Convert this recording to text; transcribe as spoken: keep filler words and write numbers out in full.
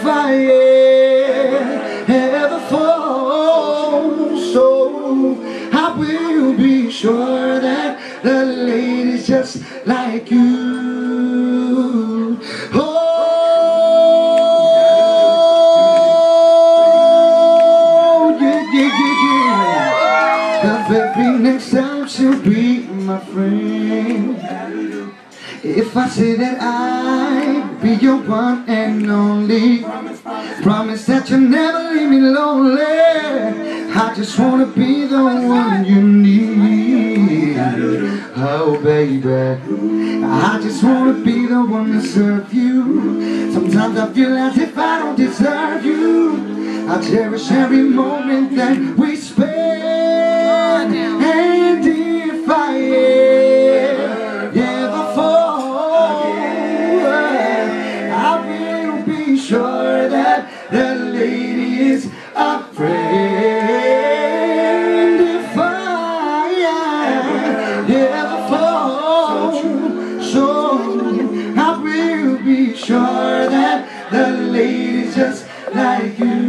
if I ever fall, so I will be sure that the lady's just like you. Oh, yeah, yeah, yeah, yeah. The very next time she'll be my friend. If I say that I'd be your one and only, promise that you'll never leave me lonely. I just wanna be the one you need. Oh baby, I just wanna be the one to serve you. Sometimes I feel as if I don't deserve you. I cherish every moment that we spend. And if I ever fall, I will be sure that the lady is a friend. If I ever fall, so I will be sure that the lady's just like you.